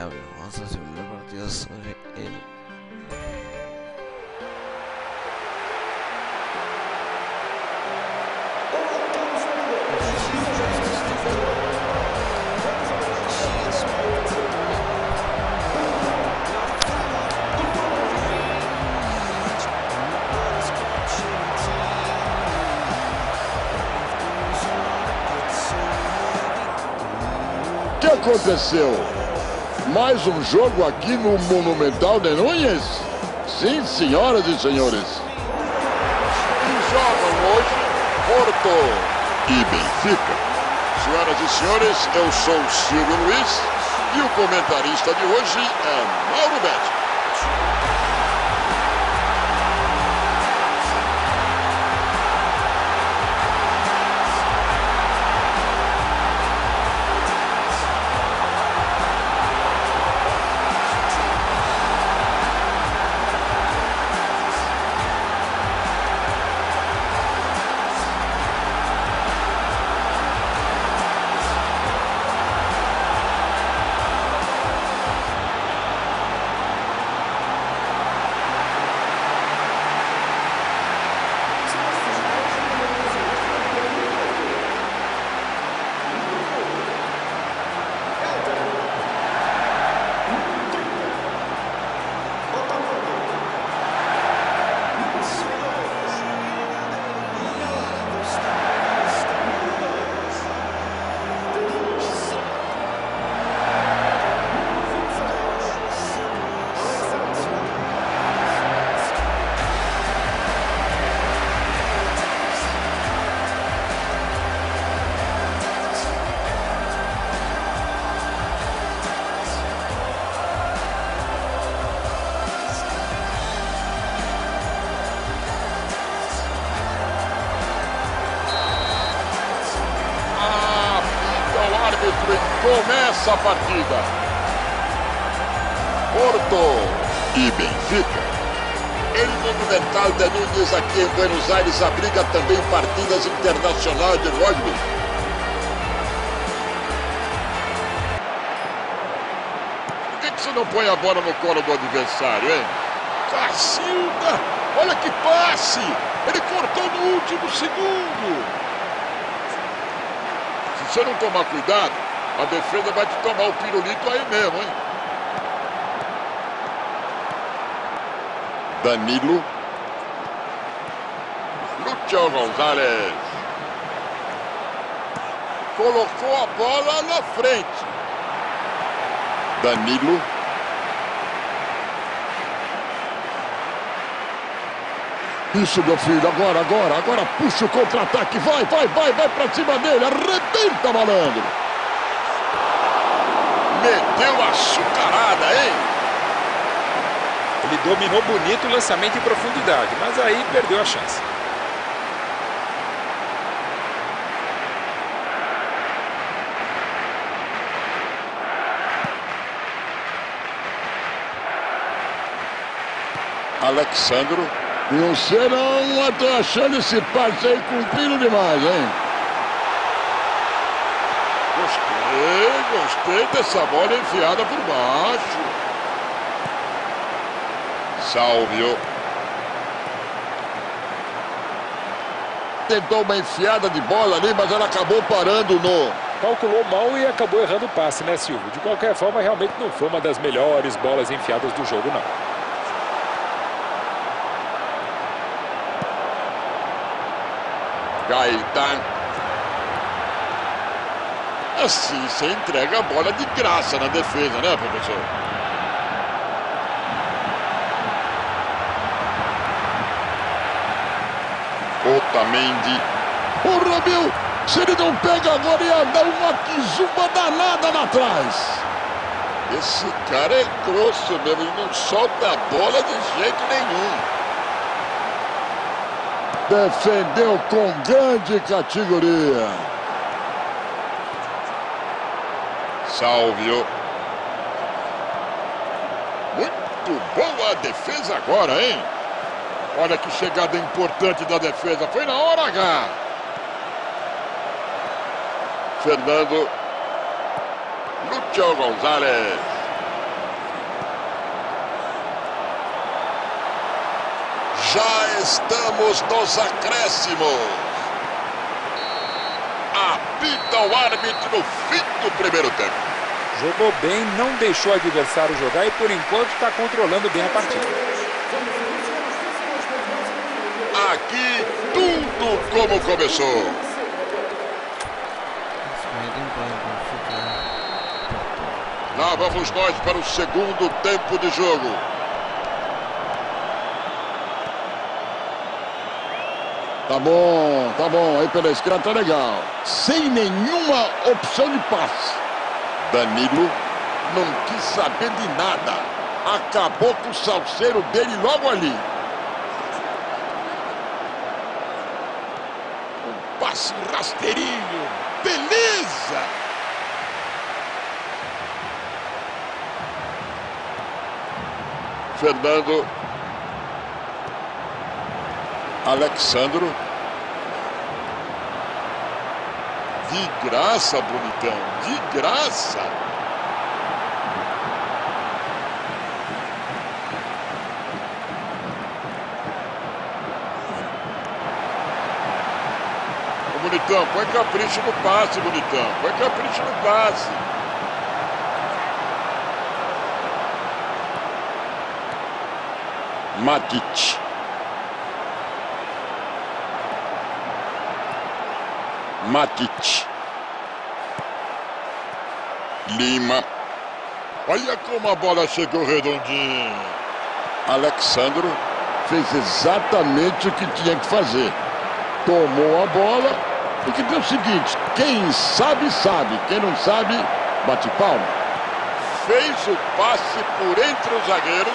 Gabriel, vamos a subir el partido sobre él. O que aconteceu? Mais um jogo aqui no Monumental de Núñez? Sim, senhoras e senhores. E jogam hoje Porto e Benfica. Senhoras e senhores, eu sou o Silvio Luiz e o comentarista de hoje é Mauro Betti. Começa a partida. Porto e Benfica. El Monumental de Núñez aqui em Buenos Aires abriga também partidas internacionais de rugby. Por que você não põe a bola no colo do adversário, hein? Cacilda! Olha que passe! Ele cortou no último segundo. Se você não tomar cuidado, a defesa vai te tomar o pirulito aí mesmo, hein? Danilo. Lúcio González. Colocou a bola na frente. Danilo. Isso, meu filho, agora puxa o contra-ataque, vai pra cima dele, arrebenta, malandro. Meteu açucarada, hein? Ele dominou bonito o lançamento em profundidade, mas aí perdeu a chance. Alexandro. E você não tô achando esse passe aí cumprido demais, hein? Gostei dessa bola enfiada por baixo. Salvio. Tentou uma enfiada de bola ali, mas ela acabou parando no... Calculou mal e acabou errando o passe, né, Silvio? De qualquer forma, realmente não foi uma das melhores bolas enfiadas do jogo, não. Gaetan. Assim você entrega a bola de graça na defesa, né, professor? Otamendi. Porra, meu! Se ele não pega agora, ia dar uma quizumba danada lá atrás. Esse cara é grosso mesmo, ele não solta a bola de jeito nenhum. Defendeu com grande categoria. Salvio. Muito boa a defesa agora, hein? Olha que chegada importante da defesa. Foi na hora H. Fernando. Lúcio González. Já estamos nos acréscimos. Apita o árbitro no fim do primeiro tempo. Jogou bem, não deixou o adversário jogar e por enquanto está controlando bem a partida. Aqui tudo como começou. Lá vamos nós para o segundo tempo de jogo. Tá bom, aí pela esquerda tá legal. Sem nenhuma opção de passe. Danilo não quis saber de nada. Acabou com o salseiro dele logo ali. Um passe rasteirinho. Beleza! Fernando. Alexandro. De graça, bonitão. De graça. Ô, bonitão, põe capricho no passe, bonitão. Põe capricho no passe. Matic. Matic. Lima. Olha como a bola chegou redondinha. Alexandro fez exatamente o que tinha que fazer. Tomou a bola e que deu o seguinte: quem sabe, sabe. Quem não sabe, bate palma. Fez o passe por entre os zagueiros.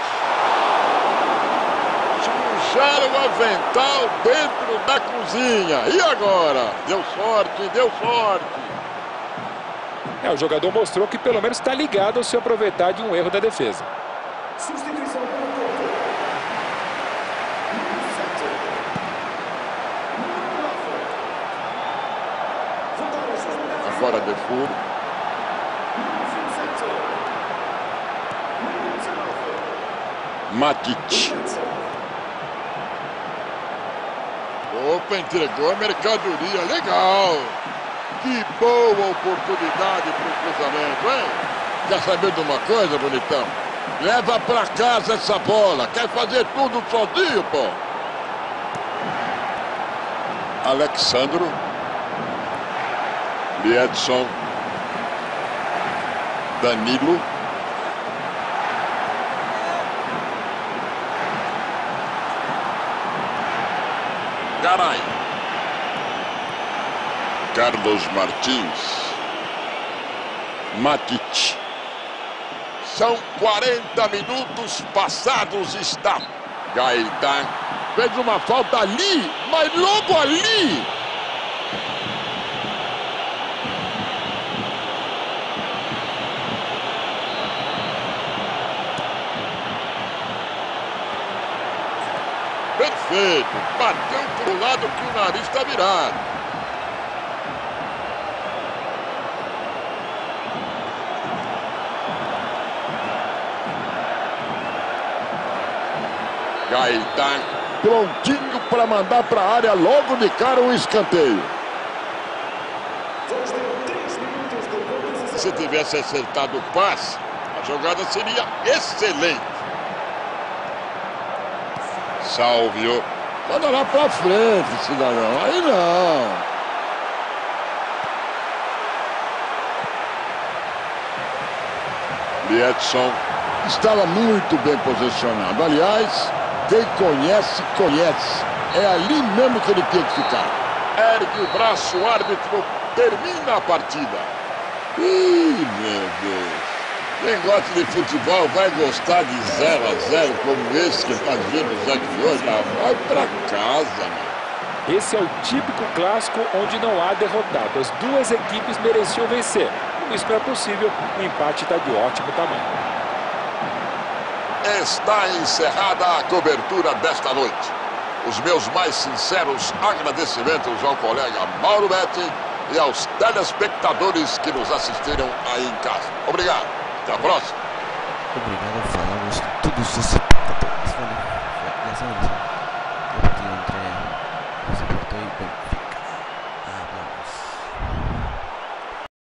Puxaram o avental dentro da cozinha. E agora? Deu sorte, deu sorte. O jogador mostrou que pelo menos está ligado ao se aproveitar de um erro da defesa. Agora Defoe. Matic. Opa, entregou a mercadoria. Legal. Que boa oportunidade para o cruzamento, hein? Quer saber de uma coisa, bonitão? Leva para casa essa bola. Quer fazer tudo sozinho, pô? Alexandro. Edson. Danilo. Garay. Carlos Martins. Matic. São 40 minutos passados. Está Gaetan. Fez uma falta ali, mas logo ali. Perfeito. Bateu para o lado que o nariz está virado. Gaetan prontinho para mandar para a área logo de cara um escanteio. Se tivesse acertado o passe, a jogada seria excelente. Salvio. Manda lá para frente, cidadão. Aí não. Edson estava muito bem posicionado. Aliás, quem conhece, conhece. É ali mesmo que ele tem que ficar. Ergue o braço, o árbitro termina a partida. Ih, meu Deus. Quem gosta de futebol vai gostar de 0 a 0 como esse que está vendo os aqui hoje. Vai pra casa, mano. Esse é o típico clássico onde não há derrotado. As duas equipes mereciam vencer. Como isso não é possível, o empate está de ótimo tamanho. Está encerrada a cobertura desta noite. Os meus mais sinceros agradecimentos ao colega Mauro Betti e aos telespectadores que nos assistiram aí em casa. Obrigado. Até a próxima. Obrigado, falamos todos os espectadores. Valeu. Benfica.